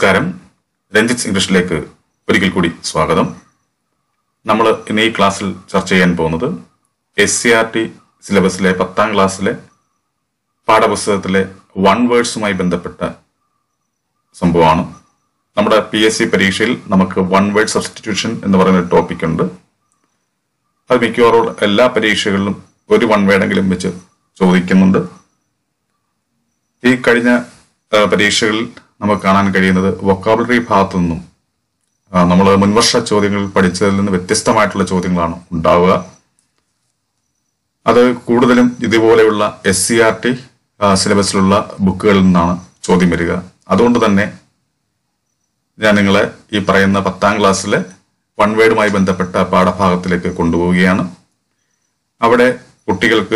നമസ്കാരം. രഞ്ജിത്ത് ഇംഗ്ലീഷിലേക്ക് ഒരിക്കൽ കൂടി സ്വാഗതം. നമ്മൾ ഇന്ന് ഈ ക്ലാസ്സിൽ ചർച്ച ചെയ്യാൻ പോകുന്നത് SCERT സിലബസിലെ 10ാം ക്ലാസ്സിലെ പാഠപുസ്തകത്തിലെ വൺ വേർഡ്സുമായി ബന്ധപ്പെട്ട സംഭവമാണ്. നമ്മുടെ PSC പരീക്ഷയിൽ നമുക്ക് വൺ വേർഡ് സബ്സ്റ്റിറ്റ്യൂഷൻ എന്ന് പറയുന്ന ഒരു ടോപ്പിക് ഉണ്ട്. അത് മിക്കവാറും എല്ലാ പരീക്ഷകളിലും ഒരു വൺ വേർഡെങ്കിലും വെച്ച് ചോദിക്കുന്നുണ്ട്. ഈ കഴിഞ്ഞ പരീക്ഷകളിൽ നമുക്ക് കാണാൻ കഴിയുന്നത് വൊക്കാബുലറി ഭാഗത്തു നിന്നും നമ്മൾ മുൻവർഷ ചോദ്യങ്ങൾ പഠിച്ചതിൽ നിന്ന് വ്യത്യസ്തമായിട്ടുള്ള ചോദ്യങ്ങളാണ് ഉണ്ടാവുക. അത് കൂടുതലും ഇതുപോലെയുള്ള SCERT സിലബസിലുള്ള ബുക്കുകളിൽ നിന്നാണ് ചോദ്യം വരിക. അതുകൊണ്ട് തന്നെ ഞാൻ നിങ്ങളെ ഈ പറയുന്ന 10ാം ക്ലാസ്സിലെ വൺ വേർഡുമായി ബന്ധപ്പെട്ട പാഠഭാഗത്തിലേക്ക് കൊണ്ടുപോവുകയാണ്. അവിടെ കുട്ടികൾക്ക്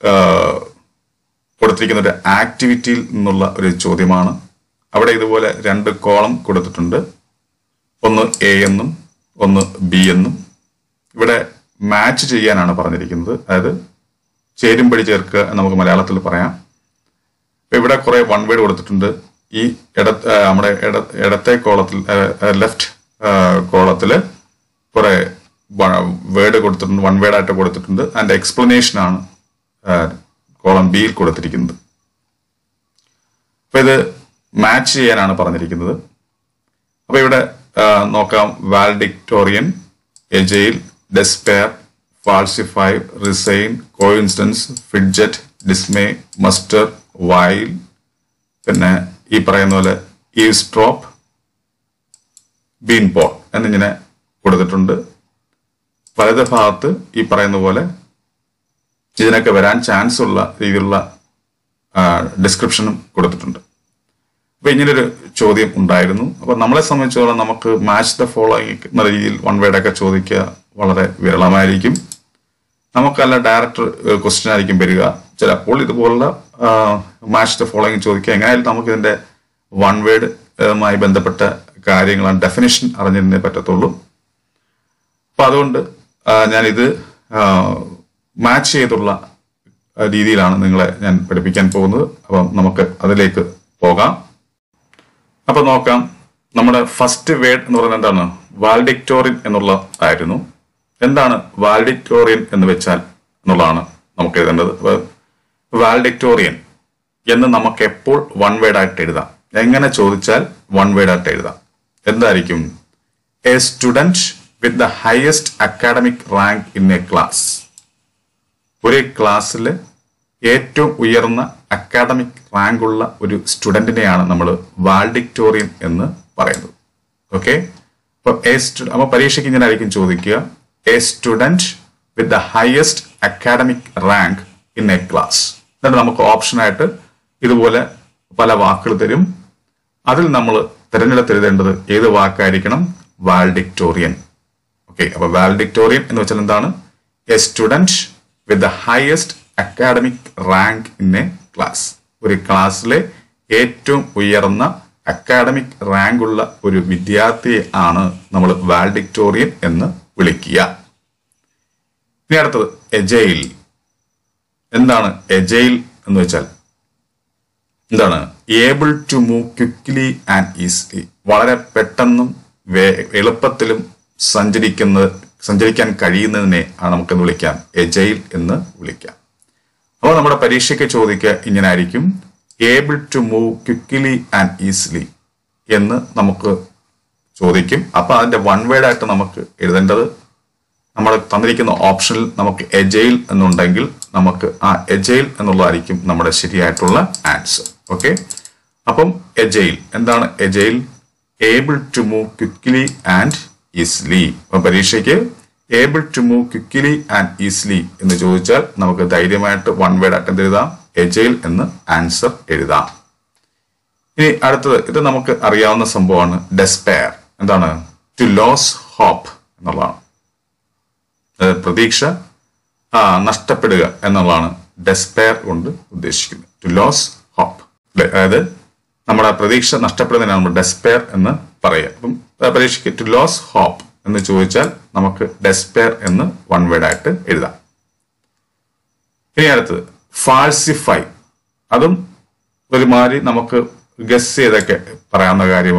കൊടുത്തിരിക്കുന്ന ഒരു ആക്ടിവിറ്റിയിൽ നിന്നുള്ള ഒരു ചോദ്യമാണ്. അവിടെ ഇതുപോലെ 2 കോളം കൊടുത്തിട്ടുണ്ട്. ഒന്ന് A എന്നും ഒന്ന് B എന്നും. ഇവിടെ മാച്ച് ചെയ്യാനാണ് പറഞ്ഞിരിക്കുന്നത്. അതായത് ചേരുംപടി ചേർക്കുക എന്ന് നമുക്ക് മലയാളത്തിൽ പറയാം. ഇവിടെ കുറെ വൺ വേർഡ് കൊടുത്തിട്ടുണ്ട്. ഈ നമ്മുടെ ഇടത്തെ കോളത്തിൽ ലെഫ്റ്റ് കോളത്തിൽ കുറെ വേർഡ് കൊടുത്തിട്ടുണ്ട്, വൺ വേർഡ് ആയിട്ട് കൊടുത്തിട്ടുണ്ട്. അതിന്റെ എക്സ്പ്ലനേഷൻ ആണ് കോളം ബിയിൽ കൊടുത്തിരിക്കുന്നത്. അപ്പൊ ഇത് മാച്ച് ചെയ്യാനാണ് പറഞ്ഞിരിക്കുന്നത്. അപ്പൊ ഇവിടെ നോക്കാം. Valedictorian, agile, despair, falsify, resign, coincidence, fidget, dismay, muster, vile, പിന്നെ ഈ പറയുന്ന പോലെ ഈവ്സ്ട്രോപ്പ്, ബീൻ പോട്ട് എന്നിങ്ങനെ കൊടുത്തിട്ടുണ്ട്. വലത് ഭാഗത്ത് ഈ പറയുന്ന പോലെ ഇതിനൊക്കെ വരാൻ ചാൻസ് ഉള്ള രീതിയിലുള്ള ഡിസ്ക്രിപ്ഷനും കൊടുത്തിട്ടുണ്ട്. അപ്പൊ ഇങ്ങനൊരു ചോദ്യം ഉണ്ടായിരുന്നു. അപ്പൊ നമ്മളെ സംബന്ധിച്ചോളം നമുക്ക് മാച്ച് ദ ഫോളോയിങ് എന്ന രീതിയിൽ വൺ വേർഡൊക്കെ ചോദിക്കുക വളരെ വിരളമായിരിക്കും. നമുക്കല്ല ഡയറക്റ്റ് ക്വസ്റ്റ്യൻ ആയിരിക്കും വരിക. ചിലപ്പോൾ ഇതുപോലുള്ള മാച്ച് ദ ഫോളോയിങ് ചോദിക്കുക. എങ്ങനെയായാലും നമുക്ക് ഇതിന്റെ വൺ വേർഡുമായി ബന്ധപ്പെട്ട കാര്യങ്ങളാണ്, ഡെഫിനിഷൻ അറിഞ്ഞിരുന്നേ പറ്റത്തുള്ളൂ. അപ്പൊ അതുകൊണ്ട് ഞാനിത് മാച്ച് ചെയ്തുള്ള രീതിയിലാണ് നിങ്ങളെ ഞാൻ പഠിപ്പിക്കാൻ പോകുന്നത്. അപ്പം നമുക്ക് അതിലേക്ക് പോകാം. അപ്പൊ നോക്കാം. നമ്മുടെ ഫസ്റ്റ് വേർഡ് എന്ന് പറയുന്നത് എന്താണ്? വാൽഡിക്ടോറിയൻ എന്നുള്ള ആയിരുന്നു. എന്താണ് വാൽഡിക്ടോറിയൻ എന്ന് വെച്ചാൽ എന്നുള്ളതാണ് നമുക്ക് എഴുതേണ്ടത്. വാൽഡിക്ടോറിയൻ എന്ന് നമുക്ക് എപ്പോൾ വൺ വേർഡ് ആയിട്ട് എഴുതാം. എങ്ങനെ ചോദിച്ചാൽ വൺ വേർഡ് ആയിട്ട് എഴുതാം. എന്തായിരിക്കും? A student with the highest academic rank in a class. ഒരു ക്ലാസ്സിൽ ഏറ്റവും ഉയർന്ന അക്കാഡമിക് റാങ്ക് ഉള്ള ഒരു സ്റ്റുഡന്റിനെയാണ് നമ്മൾ വാൽഡിക്ടോറിയൻ എന്ന് പറയുന്നത്. ഓക്കെ. അപ്പൊ പരീക്ഷയ്ക്ക് ഇങ്ങനെ ആയിരിക്കും ചോദിക്കുക. A student with the highest academic rank in a class. എന്നിട്ട് നമുക്ക് ഓപ്ഷനായിട്ട് ഇതുപോലെ പല വാക്കുകൾ തരും. അതിൽ നമ്മൾ തിരഞ്ഞെടുത്തെഴുതേണ്ടത് ഏത് വാക്കായിരിക്കണം? വാൽഡിക്ടോറിയൻ. ഓക്കെ. അപ്പൊ വാൽഡിക്ടോറിയൻ എന്ന് വെച്ചാൽ എന്താണ്? A student with the highest academic rank in a class. ഒരു ക്ലാസ്സിലെ ഏറ്റവും ഉയർന്ന അക്കാഡമിക് റാങ്ക് ഉള്ള ഒരു വിദ്യാർത്ഥിയെ ആണ് നമ്മൾ വാൽഡിക്ടോറിയൻ എന്ന് വിളിക്കുക. ഇനി അടുത്തത് എജൈൽ. എന്താണ് എജൈൽ എന്ന് വെച്ചാൽ? എന്താണ്? Able to move quickly and easily. വളരെ പെട്ടെന്നും എളുപ്പത്തിലും സഞ്ചരിക്കാൻ കഴിയുന്നതിനെ നമുക്ക് വിളിക്കാം എജൈൽ എന്ന് വിളിക്കാം. അപ്പോൾ നമ്മുടെ പരീക്ഷയ്ക്ക് ചോദിക്കുക ഇങ്ങനെ ആയിരിക്കും. Able to move quickly and easily എന്ന് നമുക്ക് ചോദിക്കും. അപ്പൊ അതിന്റെ വൺ വേർഡ് ആയിട്ട് നമുക്ക് എഴുതേണ്ടത്, നമ്മൾ തന്നിരിക്കുന്ന ഓപ്ഷനിൽ നമുക്ക് എജൈൽ എന്നുണ്ടെങ്കിൽ നമുക്ക് ആ എജൈൽ എന്നുള്ളതായിരിക്കും നമ്മുടെ ശരിയായിട്ടുള്ള ആൻസർ. ഓക്കെ. അപ്പം എജൈൽ എന്താണ്? Agile able to move quickly and easily. അപ്പൊ പരീക്ഷയ്ക്ക് able to move quickly and easily എന്ന് ചോദിച്ചാൽ നമുക്ക് ധൈര്യമായിട്ട് വൺ വേർഡ് ആയിട്ട് എഴുതാം. എജൈൽ എന്ന് ആൻസർ എഴുതാം. ഇനി അടുത്തത്, ഇത് നമുക്ക് അറിയാവുന്ന സംഭവമാണ് ഡെസ്പെയർ. എന്താണ്? ടു ലോസ് ഹോപ്പ് എന്നുള്ളതാണ്. പ്രതീക്ഷ നഷ്ടപ്പെടുക എന്നുള്ളതാണ് ഡെസ്പെയർ കൊണ്ട് ഉദ്ദേശിക്കുന്നത്. To lose hope. അതായത് നമ്മുടെ പ്രതീക്ഷ നഷ്ടപ്പെടുന്നതിനാണ് നമ്മൾ ഡെസ്പെയർ എന്ന് പറയുക. അപ്പം പരീക്ഷയ്ക്ക് ടു ലോസ് ഹോപ്പ് എന്ന് ചോദിച്ചാൽ നമുക്ക് ഡെസ്പെയർ എന്ന് വൺ വേർഡ് ആയിട്ട് എഴുതാം. ഇനി അടുത്തത് ഫാൾസിഫൈ. അതും ഒരുമാതിരി നമുക്ക് ഗസ് ചെയ്തൊക്കെ പറയാവുന്ന കാര്യമാണ്.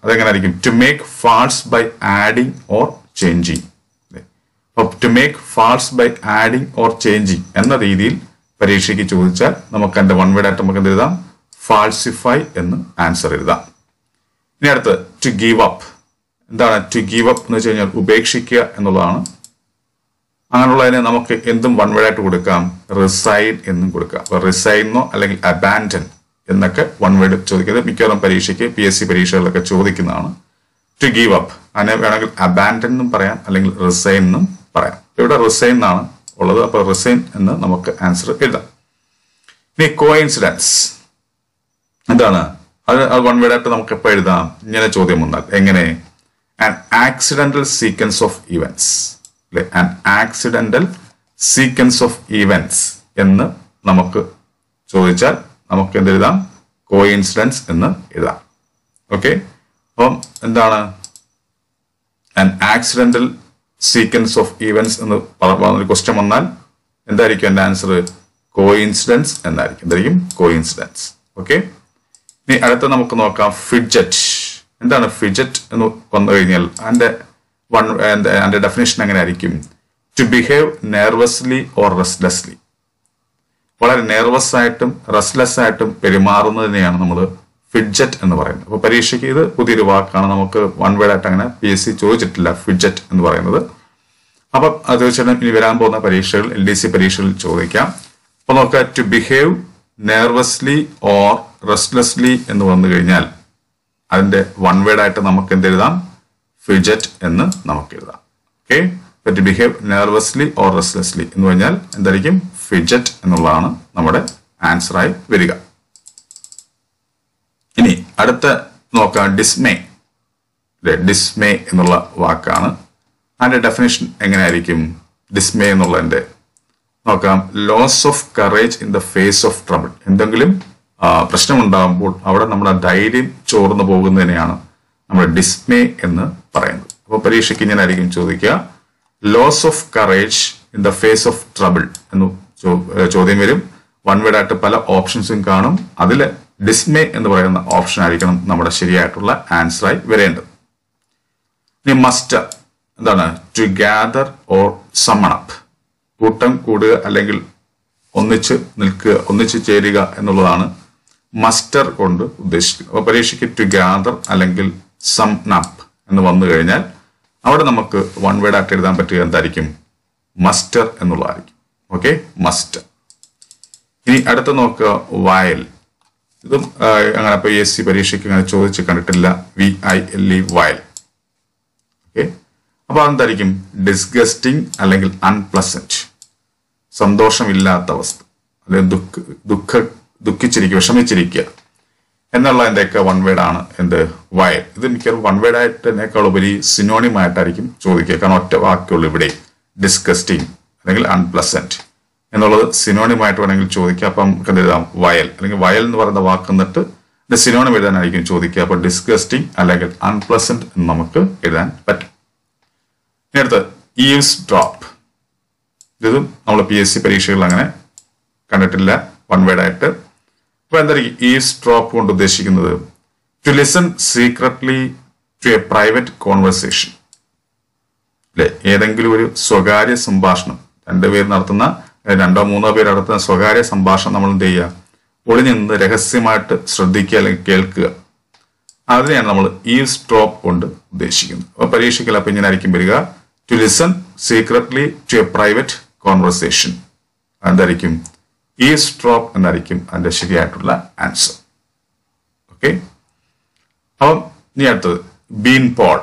അതെങ്ങനെ ആയിരിക്കും? To make false by adding or changing. അപ്പൊ to make false by adding or changing എന്ന രീതിയിൽ പരീക്ഷയ്ക്ക് ചോദിച്ചാൽ നമുക്ക് അതിന്റെ വൺ വേർഡ് ആയിട്ട് നമുക്ക് എന്ത് എഴുതാം? ഫാൾസിഫൈ എന്ന് ആൻസർ എഴുതാം. ഇനി അടുത്ത് ടു ഗീവ് അപ്പ്. എന്താണ് ടു ഗീവ് അപ്പ് എന്ന് വെച്ച് കഴിഞ്ഞാൽ ഉപേക്ഷിക്കുക എന്നുള്ളതാണ്. അങ്ങനെയുള്ളതിനെ നമുക്ക് എന്തും വൺ വേർഡ് ആയിട്ട് കൊടുക്കാം, റിസൈൻ എന്നും കൊടുക്കാം. അപ്പൊ റിസൈനോ അല്ലെങ്കിൽ അബാൻഡൻ എന്നൊക്കെ വൺ വേർഡ് ചോദിക്കുന്നത് മിക്കവാറും പരീക്ഷയ്ക്ക് PSC പരീക്ഷകളിലൊക്കെ ചോദിക്കുന്നതാണ്. ടു ഗീവ് അപ്പ് അതിനെ വേണമെങ്കിൽ അബാൻഡൻ എന്നും പറയാം, അല്ലെങ്കിൽ റിസൈൻ എന്നും പറയാം. ഇവിടെ റിസൈൻ എന്നാണ് ഉള്ളത്, അപ്പൊ റിസൈൻ എന്ന് നമുക്ക് ആൻസർ എഴുതാം. ഇനി കോയിൻസിഡൻസ് എന്താണ്? അത് വൺ വേർഡ് ആയിട്ട് നമുക്ക് എപ്പോൾ എഴുതാം? ഇങ്ങനെ ചോദ്യം വന്നാൽ എങ്ങനെ? An accidental sequence of events, അല്ലെ? An accidental sequence of events എന്ന് നമുക്ക് ചോദിച്ചാൽ നമുക്ക് എന്തെഴുതാം? കോയിൻസിഡൻസ് എന്ന് എഴുതാം. ഓക്കെ, അപ്പം എന്താണ് an accidental sequence of events എന്ന് ഒരു ക്വസ്റ്റ്യൻ വന്നാൽ എന്തായിരിക്കും എന്റെ ആൻസർ? കോയിൻസിഡൻസ് എന്നായിരിക്കും. എന്തായിരിക്കും? കോയിൻസിഡൻസ്. ഓക്കെ, ഇനി അടുത്ത നമുക്ക് നോക്കാം ഫിഡ്ജറ്റ്. എന്താണ് ഫിഡ്ജറ്റ് എന്ന് വന്നു കഴിഞ്ഞാൽ അതിന്റെ ഡെഫിനേഷൻ എങ്ങനെ ആയിരിക്കും? To behave nervously or restlessly. വളരെ നെർവസ് ആയിട്ടും റെസ്റ്റ്ലെസ് ആയിട്ടും പെരുമാറുന്നതിനെയാണ് നമ്മൾ ഫിഡ്ജറ്റ് എന്ന് പറയുന്നത്. അപ്പൊ പരീക്ഷയ്ക്ക് ഇത് പുതിയൊരു വാക്കാണ്, നമുക്ക് വൺ വേർഡ് ആയിട്ട് അങ്ങനെ PSC ചോദിച്ചിട്ടില്ല ഫിഡ്ജറ്റ് എന്ന് പറയുന്നത്. അപ്പം അത് തീർച്ചയായിട്ടും ഇനി വരാൻ പോകുന്ന പരീക്ഷകൾ LDC പരീക്ഷകളിൽ ചോദിക്കാം. അപ്പൊ നോക്കുക, to behave nervously or restlessly എന്ന് വന്നു കഴിഞ്ഞാൽ അതിന്റെ വൺ വേർഡ് ആയിട്ട് നമുക്ക് എന്തെഴുതാം? ഫിഡ്ജറ്റ് എന്ന് നമുക്ക് എഴുതാം. Okay, to behave nervously or restlessly എന്ന് പറഞ്ഞാൽ എന്തായിരിക്കും? ഫിഡ്ജറ്റ് എന്നുള്ളതാണ് നമ്മുടെ ആൻസറായി വരിക. ഇനി അടുത്ത നോക്കാം ഡിസ്മേ. ഡിസ്മേ എന്നുള്ള വാക്കാണ്. അതിന്റെ ഡെഫിനേഷൻ എങ്ങനെയായിരിക്കും? ഡിസ്മേ എന്നുള്ളതിന്റെ നോക്കാം, loss of courage in the face of trouble. എന്തെങ്കിലും പ്രശ്നമുണ്ടാകുമ്പോൾ അവിടെ നമ്മുടെ ധൈര്യം ചോർന്നു പോകുന്നതിനെയാണ് നമ്മൾ ഡിസ്മേ എന്ന് പറയുന്നത്. അപ്പോൾ പരീക്ഷയ്ക്ക് ഇങ്ങനെ ആയിരിക്കും ചോദിക്കുക, loss of courage in the face of trouble എന്ന് ചോദ്യം വരും. വൺ വേർഡ് ആയിട്ട് പല ഓപ്ഷൻസും കാണും. അതിൽ ഡിസ്മേ എന്ന് പറയുന്ന ഓപ്ഷൻ ആയിരിക്കണം നമ്മുടെ ശരിയായിട്ടുള്ള ആൻസറായി വരേണ്ടത്. ഇനി മസ്റ്റർ എന്താണ്? To gather or summon up. കൂട്ടം കൂടുക അല്ലെങ്കിൽ ഒന്നിച്ച് നിൽക്കുക, ഒന്നിച്ച് ചേരുക എന്നുള്ളതാണ് മസ്റ്റർ കൊണ്ട് ഉദ്ദേശിക്കുന്നത്. അപ്പൊ പരീക്ഷയ്ക്ക് ടു ഗ്യാദർ അല്ലെങ്കിൽ സമ്മൺ അപ്പ് എന്ന് വന്നു കഴിഞ്ഞാൽ അവിടെ നമുക്ക് വൺ വേർഡ് ആയിട്ട് എഴുതാൻ പറ്റുക എന്തായിരിക്കും? മസ്റ്റർ എന്നുള്ളതായിരിക്കും. Okay, muster. ഇനി അടുത്ത നോക്കുക വയൽ. ഇതും അങ്ങനെ PSC പരീക്ഷയ്ക്ക് അങ്ങനെ ചോദിച്ച് കണ്ടിട്ടില്ല. VILE വയൽ. ഓക്കെ, അപ്പൊ അതെന്തായിരിക്കും? ഡിസ്ഗസ്റ്റിംഗ് അല്ലെങ്കിൽ അൺപ്ലസന്റ്, സന്തോഷമില്ലാത്ത അവസ്ഥ, അല്ലെങ്കിൽ ദുഃഖിച്ചിരിക്കുക, വിഷമിച്ചിരിക്കുക എന്നുള്ളതിൻ്റെയൊക്കെ വൺ വേർഡ് ആണ് എന്ത്? വയൽ. ഇത് മിക്കവാറും വൺ വേർഡ് ആയിട്ടതിനേക്കാൾ ഉപരി സിനോണിം ആയിട്ടായിരിക്കും ചോദിക്കുക. കാരണം ഒറ്റ വാക്കുള്ളൂ ഇവിടെ, ഡിസ്ഗസ്റ്റിംഗ് അല്ലെങ്കിൽ അൺപ്ലസന്റ് എന്നുള്ളത് സിനോണിം ആയിട്ട് വേണമെങ്കിൽ ചോദിക്കുക. അപ്പം നമുക്ക് എന്ത് എഴുതാം? വയൽ. അല്ലെങ്കിൽ വയൽ എന്ന് പറയുന്ന വാക്ക് എന്നിട്ട് സിനോണിം എഴുതാനായിരിക്കും ചോദിക്കുക. അപ്പൊ ഡിസ്ഗസ്റ്റിംഗ് അല്ലെങ്കിൽ അൺപ്ലസന്റ് എന്ന് നമുക്ക് എഴുതാൻ പറ്റും. ഇനി അടുത്ത് ഈവ്സ് ഡ്രോപ്പ്. ഇതും നമ്മൾ PSC പരീക്ഷകളിൽ അങ്ങനെ കണ്ടിട്ടില്ല വൺ വേർഡ് ആയിട്ട്. അപ്പൊ എന്തായിരിക്കും ഈവ്സ് ഡ്രോപ്പ് കൊണ്ട് ഉദ്ദേശിക്കുന്നത്? To listen secretly to a private conversation. അല്ലെ, ഏതെങ്കിലും ഒരു സ്വകാര്യ സംഭാഷണം, രണ്ടുപേർ നടത്തുന്ന, രണ്ടോ മൂന്നോ പേർ നടത്തുന്ന സ്വകാര്യ സംഭാഷണം നമ്മൾ എന്ത് ചെയ്യുക? ഒളിഞ്ഞു നിന്ന് രഹസ്യമായിട്ട് ശ്രദ്ധിക്കുക അല്ലെങ്കിൽ കേൾക്കുക. അതിനെയാണ് നമ്മൾ ഈവ്സ് ഡ്രോപ്പ് കൊണ്ട് ഉദ്ദേശിക്കുന്നത്. അപ്പൊ പരീക്ഷയ്ക്ക് അപ്പൊ ഇങ്ങനെ ആയിരിക്കും വരിക, to listen secretly to a private conversation. എന്തായിരിക്കും? ഈവ്സ് ഡ്രോപ്പ് എന്നായിരിക്കും അതിന്റെ ശരിയായിട്ടുള്ള ആൻസർ. ഓക്കെ, അപ്പം ഇനി അടുത്തത് ബീൻ പോൾ.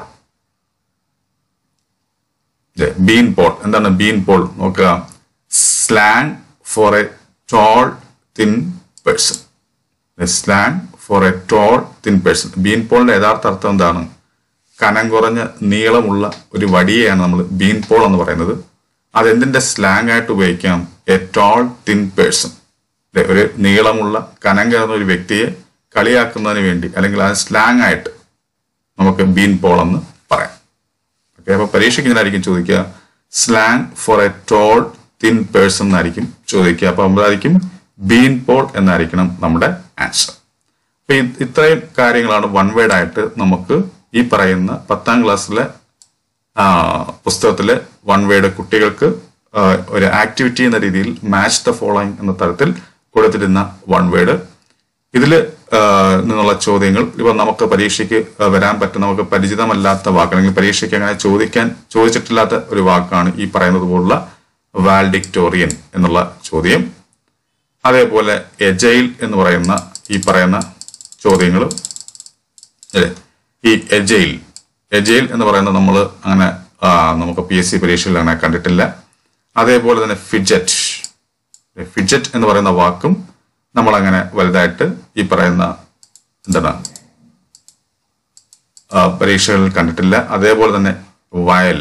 ബീൻ പോൾ എന്താണ്? ബീൻ പോൾ നോക്കുക, slang for a tall thin person. Slang for a tall thin person. Bean പോളിന്റെ യഥാർത്ഥ അർത്ഥം എന്താണ്? കനം കുറഞ്ഞ നീളമുള്ള ഒരു വടിയെയാണ് നമ്മൾ ബീൻ പോൾ എന്ന് പറയുന്നത്. അതെന്തിന്റെ സ്ലാങ് ആയിട്ട് ഉപയോഗിക്കാം? A tall thin person. ഒരു നീളമുള്ള കനം കുറഞ്ഞ ഒരു വ്യക്തിയെ കളിയാക്കുന്നതിന് വേണ്ടി അല്ലെങ്കിൽ അത് സ്ലാങ് ആയിട്ട് നമുക്ക് ബീൻ പോൾ എന്ന് പറയാം. ഓക്കെ, അപ്പൊ പരീക്ഷയ്ക്ക് ഇങ്ങനായിരിക്കും ചോദിക്കുക, slang for a tall thin person എന്നായിരിക്കും ചോദിക്കുക. അപ്പൊ നമ്മളായിരിക്കും ബീൻ പോൾ എന്നായിരിക്കണം നമ്മുടെ ആൻസർ. അപ്പൊ ഇത്രയും കാര്യങ്ങളാണ് വൺ വേർഡ് ആയിട്ട് നമുക്ക് ഈ പറയുന്ന 10ാം ക്ലാസ്സിലെ പുസ്തകത്തിലെ വൺ വേർഡ് കുട്ടികൾക്ക് ഒരു ആക്ടിവിറ്റി എന്ന രീതിയിൽ മാച്ച് ദ ഫോളോയിങ് എന്ന തരത്തിൽ കൊടുത്തിരുന്ന വൺ വേർഡ്. ഇതിൽ നിന്നുള്ള ചോദ്യങ്ങൾ ഇപ്പൊ നമുക്ക് പരീക്ഷയ്ക്ക് വരാൻ പറ്റുന്ന നമുക്ക് പരിചിതമല്ലാത്ത വാക്ക് അല്ലെങ്കിൽ പരീക്ഷയ്ക്ക് അങ്ങനെ ചോദിച്ചിട്ടില്ലാത്ത ഒരു വാക്കാണ് ഈ പറയുന്നത് പോലുള്ള വാൽഡിക്ടോറിയൻ എന്നുള്ള ചോദ്യം. അതേപോലെ എജൈൽ എന്ന് പറയുന്ന ഈ പറയുന്ന ചോദ്യങ്ങൾ അല്ലേ. ഈ എജൈൽ എന്ന് പറയുന്നത് നമ്മൾ അങ്ങനെ നമുക്ക് PSC പരീക്ഷയിൽ അങ്ങനെ കണ്ടിട്ടില്ല. അതേപോലെ തന്നെ ഫിഡ്ജറ്റ് എന്ന് പറയുന്ന വാക്കും നമ്മൾ അങ്ങനെ വലുതായിട്ട് ഈ പറയുന്ന എന്താണ് പരീക്ഷകളിൽ കണ്ടിട്ടില്ല. അതേപോലെ തന്നെ വയൽ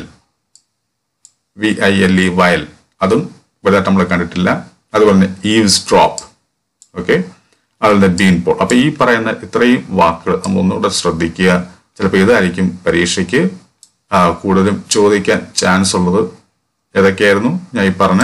VILE വയൽ അതും വലുതായിട്ട് നമ്മൾ കണ്ടിട്ടില്ല. അതുപോലെ തന്നെ ഈവ്സ് ഡ്രോപ്പ്, ഓക്കെ, അതുപോലെ തന്നെ ബീൻ പോൾ. അപ്പൊ ഈ പറയുന്ന ഇത്രയും വാക്കുകൾ നമ്മൾ ഒന്നുകൂടെ ശ്രദ്ധിക്കുക. ചിലപ്പോൾ ഇതായിരിക്കും പരീക്ഷയ്ക്ക് കൂടുതലും ചോദിക്കാൻ ചാൻസ് ഉള്ളത്. ഏതൊക്കെയായിരുന്നു ഞാൻ ഈ പറഞ്ഞ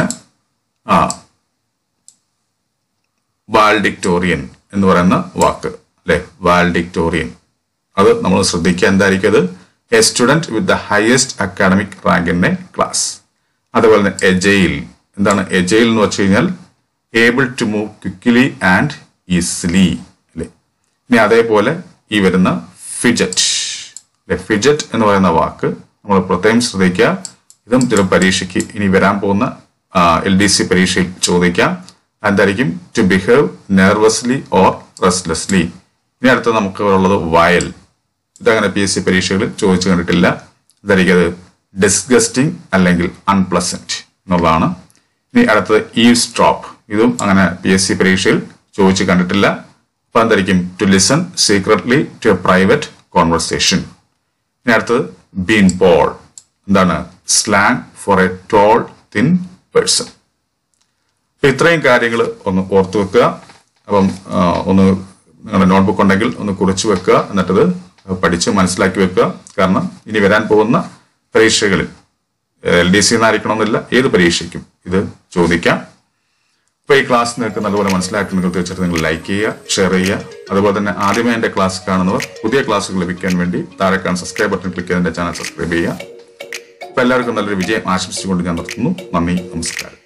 വാൽഡിക്ടോറിയൻ എന്ന് പറയുന്ന വാക്ക് അല്ലെ, വാൽഡിക്ടോറിയൻ. അത് നമ്മൾ ശ്രദ്ധിക്കുക. എന്തായിരിക്കും അത്? A student with the highest academic rank in a class. അതുപോലെ തന്നെ എജൈൽ. എന്താണ് എജൈൽ എന്ന് വെച്ച് കഴിഞ്ഞാൽ able to move quickly and easily അല്ലെ. ഇനി അതേപോലെ ഈ വരുന്ന ഫിഡ്ജറ്റ് എന്ന് പറയുന്ന വാക്ക് നമ്മൾ പ്രത്യേകം ശ്രദ്ധിക്കുക. ഇതും ചില പരീക്ഷയ്ക്ക് ഇനി വരാൻ പോകുന്ന LDC പരീക്ഷയിൽ ചോദിക്കാം. എന്തായിരിക്കും? To behave nervously or restlessly. ഇനി അടുത്ത നമുക്ക് ഉള്ളത് വയൽ. ഇതങ്ങനെ PSC പരീക്ഷകളിൽ ചോദിച്ചു കണ്ടിട്ടില്ല. ഇതായിരിക്കും അത് ഡിസ്ഗസ്റ്റിംഗ് അല്ലെങ്കിൽ അൺപ്ലസന്റ് എന്നുള്ളതാണ്. ഇനി അടുത്തത് ഈവ്സ് ഡ്രോപ്പ്. ഇതും അങ്ങനെ PSC പരീക്ഷയിൽ ചോദിച്ചു കണ്ടിട്ടില്ല. അപ്പൊ എന്തായിരിക്കും? To listen secretly to a private conversation. ഇനി അടുത്തത് ബീൻ പോൾ. എന്താണ്? Slang for a tall thin person. അപ്പൊ ഇത്രയും കാര്യങ്ങൾ ഒന്ന് ഓർത്തു വെക്കുക. അപ്പം ഒന്ന് നിങ്ങളുടെ നോട്ട്ബുക്ക് ഉണ്ടെങ്കിൽ ഒന്ന് കുറിച്ച് വെക്കുക. എന്നിട്ടത് പഠിച്ച് മനസ്സിലാക്കി വെക്കുക. കാരണം ഇനി വരാൻ പോകുന്ന പരീക്ഷകളിൽ LDC എന്നായിരിക്കണമെന്നില്ല, ഏത് പരീക്ഷയ്ക്കും ഇത് ചോദിക്കാം. അപ്പൊ ഈ ക്ലാസ് നിങ്ങൾക്ക് നല്ലപോലെ മനസ്സിലാക്കുന്നെങ്കിൽ തീർച്ചയായിട്ടും നിങ്ങൾ ലൈക്ക് ചെയ്യുക, ഷെയർ ചെയ്യുക. അതുപോലെ തന്നെ ആദ്യമേ എൻ്റെ ക്ലാസ് കാണുന്നവർ പുതിയ ക്ലാസ്സുകൾ ലഭിക്കാൻ വേണ്ടി താഴെ കാണുന്ന സബ്സ്ക്രൈബ് ബട്ടൺ ക്ലിക്ക് ചെയ്ത് എൻ്റെ ചാനൽ സബ്സ്ക്രൈബ് ചെയ്യുക. അപ്പൊ എല്ലാവർക്കും നല്ലൊരു വിജയം ആശംസിച്ചുകൊണ്ട് ഞാൻ നിർത്തുന്നു. നന്ദി, നമസ്കാരം.